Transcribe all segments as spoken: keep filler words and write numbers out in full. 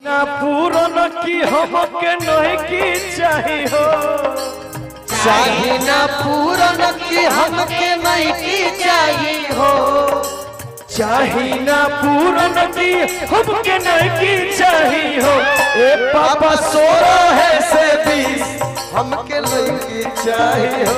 ना पूरन की हमके नहीं की चाहिए हो चाहिए ना पूरन की हमके नहीं की चाहिए हो चाहिए ना पूरन की हमके नहीं की चाहिए हो ए पापा सोरो है से बीस हमके नहीं की चाहिए हो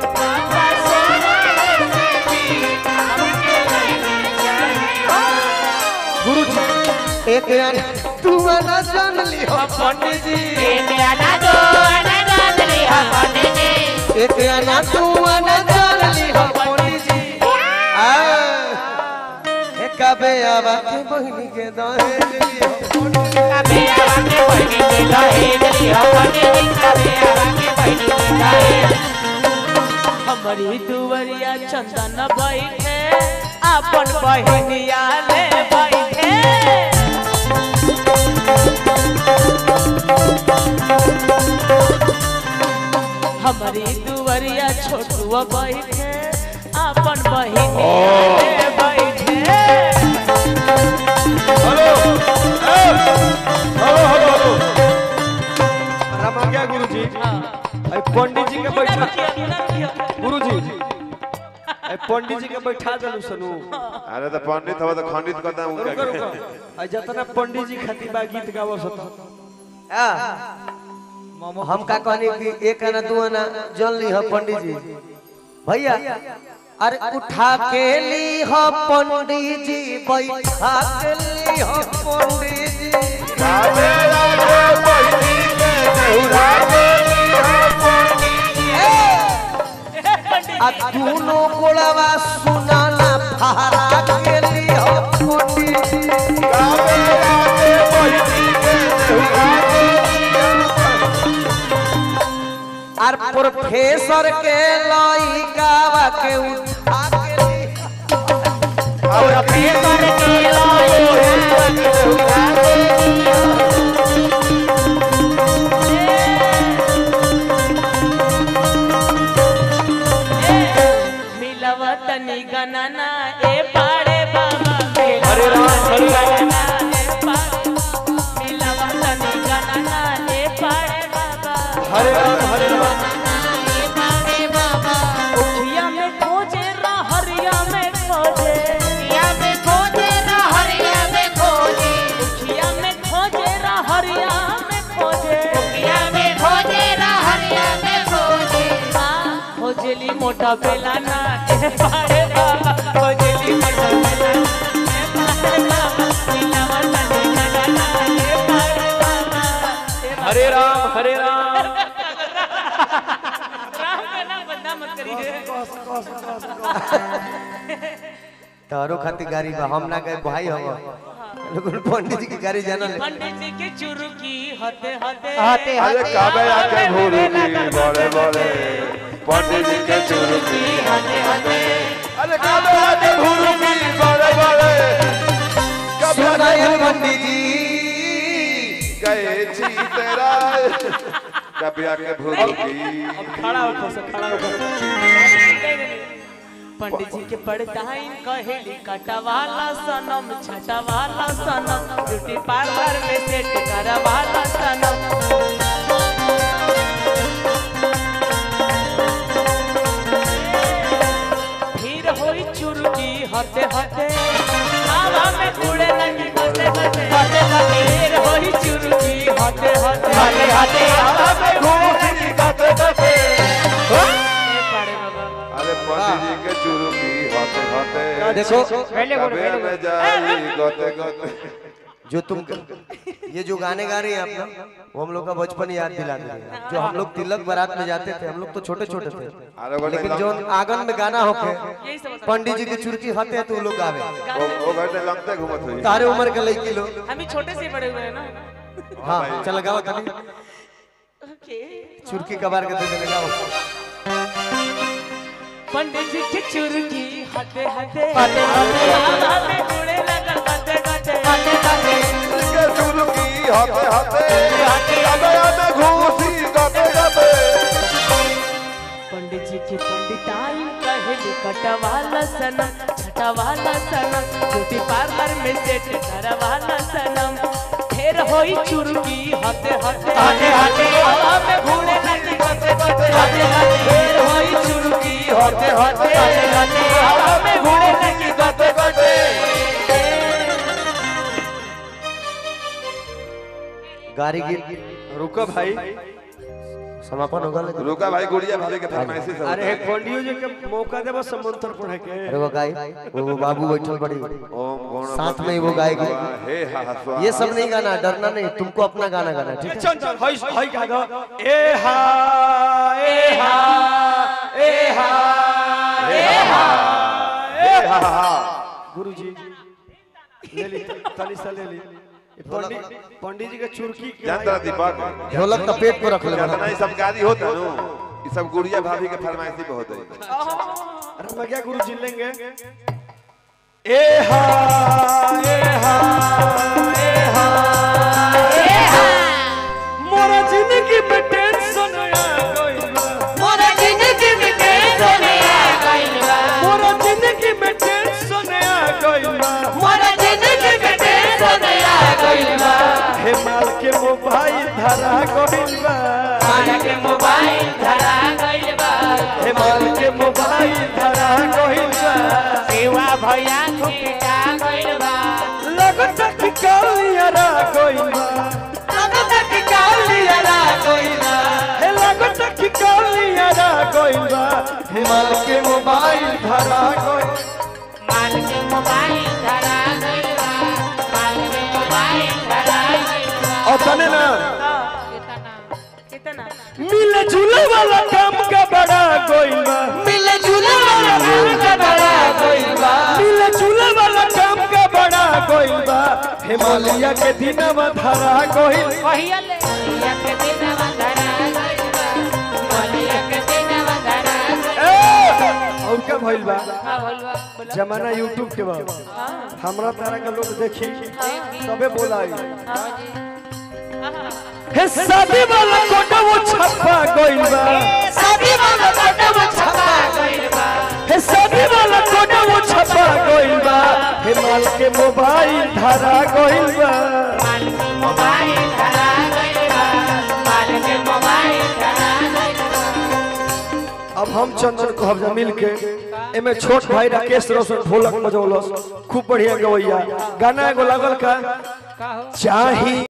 गुरु जी एक तू ना जान ली हो पंडित जी एक आना दो आना जान ली हो पंडित जी एक आना तू ना जान ली हो पंडित जी आ एक कबे आवा के बहनी के दहेज ली हो कबे आवा के बहनी के दहेज ली हो पंडित जी कबे आवा के बहनी के दहेज हमारी दुवरिया चंदन बैठे अपन बहनिया ले बैठे हमारी दुवरिया छोटुआ बैठे अपन बहनिया ले बैठे। हेलो हेलो हेलो हेलो रामा क्या गुरुजी आई पंडित जी के बैठा गुरुजी आई पंडित जी के बैठा दलु सनु अरे तो पंडित हो तो खंडित करता हूं रुको रुको आई जतना पंडित जी खाती बा गीत गावो सत आ हम का कहनी कि एक आना दू आना जान ली हो पंडित जी भैया अरे उठा के ली हो पंडित जी बैठा के ली हो पंडित जी काले लागे बहिनी के देहुरा के आ दोनों गोलवा सुनाना फहरा के ली हो पंडित जी काले लागे बहिनी के देहुरा और प्रोफेसर के लइकावा के उठा के ली और प्रोफेसर के लइकावा के उठा के मिलवा तनी गणना ए पाड़े बाबा हरे राम हरे राम मिलवा तनी गणना ए पाड़े बाबा हरे राम हरे राम उठिया में खोजे रहरिया में खोजे या में खोजे रहरिया में खोजे उठिया में खोजे रहरिया में खोजे या में खोजे रहरिया में खोजे खोजली मोटा बेलाना ए पाड़े बाबा खोजली मोटा बेलाना ए पाड़े बाबा मिलवा तनी गणना ए पाड़े बाबा हरे राम हरे राम तारो खाती गाड़ी बा हम ना गए भाई हो लेकिन पंडित जी की गाड़ी जाना ले पंडित जी के चुरुकी हते हते हाथे अरे काबे आके भूरुकी बड़े बड़े पंडित जी के चुरुकी हाथे हाथे अरे काबे आके भूरुकी बड़े बड़े सुनाए पंडित जी गए जी तेरा कभी आके भूरुकी खड़ा होकर से खड़ा होकर पंडित जी के पड़ताइन कहेली कटवाला सनम छटवाला सनम ब्यूटी पार्लर में सेट करवाला सनम फिर होई चुरुकी हते हते हवा में उड़े लगी हते हते हते हते फिर होई चुरुकी हते हते हाथे हाथे हवा में घूमी गाते गाते पाड़े बाबा अरे पंडित जी के चुरुकी होते होते देखो पहले बोलो कबे में जाई गोते गोते जो तुम ये जो गाने गा रही हैं आप ना वो हम लोग का बचपन याद दिला रही है जो हम लोग तिलक बारात में जाते थे हम लोग तो छोटे छोटे थे अरे वो लेकिन जो आंगन में गाना होके पंडित जी की चुरकी हाथे हैं तो वो लोग गावे वो वो घंटे लगते घूमत हुई तारे उम्र के लड़की लोग हम ही छोटे से बड़े हुए हैं ना हाँ चल गाओ तनी ओके चुरकी कबार के दे दे गाओ पंडित जी की चुरकी हते हते हाथे हाथे हवा में उड़े लगल गते गते हाथे हाथे के चुरुकी होते होते कबे आके घूसी गाते गाते पंडित जी की पंडिताई कहेली कटवाला सनम छटवाला सनम ब्यूटी पार्लर में सेट करवाला सनम ढेर होई चुरकी हाथे हाथे हाथे हाथे हवा में घूमे लगी गोते गोते हाथे हाथे ढेर होई चुरकी हाथे हाथे हाथे हाथे हवा में घूमे लगी गोते गोते गाड़ी गिर रुको भाई समापन होगा लेकिन रुका भाई गुड़िया भाभी के फरमाइशी सब अरे पंडियो जी के मौका देबो मंत्र पढ़े के अरे वो गाय वो वो बाबू बैठल बड़ी ओम गण साथ में ही वो गाएगी हे हा हा स्वाहा। ये सब नहीं गाना डरना नहीं तुमको अपना गाना गाना ठीक है चल चल हई हई गा दो ए हा ए हा ए हा ए हा हे हा हा गुरुजी ले ली तनी सा ले ली पंडित पंडित जी के चुरकी के जानता दीपक ढोलक तो पेट पर रख ले ज्यादा नहीं सब गाड़ी होता नु ये सब गुड़िया भाभी के फरमाइशी बहुत है। अरे मैं क्या गुरुजी लेंगे ए हा ए हा ए हा ए हा मोरा जिंदगी में टेंशन आ गइल बा मोरा जिंदगी में टेंशन आ गइल बा मोरा जिंदगी में टेंशन आ गइल बा मोरा जिंदगी में टेंशन आ गइल बा हे माल के मोबाइल धरा गइल बा माल के मोबाइल धरा गइल बा हे माल के मोबाइल धरा गइल बा सेवा भैया छुटा गइल बा लगता कि कालियारा गइल बा लगता कि कालियारा गइल बा हे लगता कि कालियारा गइल बा हे माल के मोबाइल धरा गइल माल के मोबाइल धरा गइल बा माल के मोबाइल धरा गइल बा और तने ना कितना कितना मिले जुले वाला काम का बड़ा गइल बा मिले जुले वाला काम का बड़ा गइल बा मिले जुले वाला काम का बड़ा गइल बा हिमालय के दिनवा धरा गइल कहिया ले कहिया के दिनवा धरा गइल बा कहिया के दिनवा धरा गइल ए! और क्या भइल बा बा बोलवा बोला जमाना यूट्यूब के बा हमरा तरह के लोग देखी तबे बोलाई हां जी हे शादी वाला कोटा वो छपा गइल बा शादी वाला फोटो छपा गइल बा हे शादी वाला कोटा वो छपा गइल बा हे माल के मोबाइल धरा गइल बा माल के मोबाइल धरा गइल बा माल के मोबाइल धरा गइल बा अब हम चंदन को हम मिल के एमे छोट भाई राकेश रोशन ढोलक बजौलस खूब बढ़िया गवैया गाना एगो लागल का का हो चाही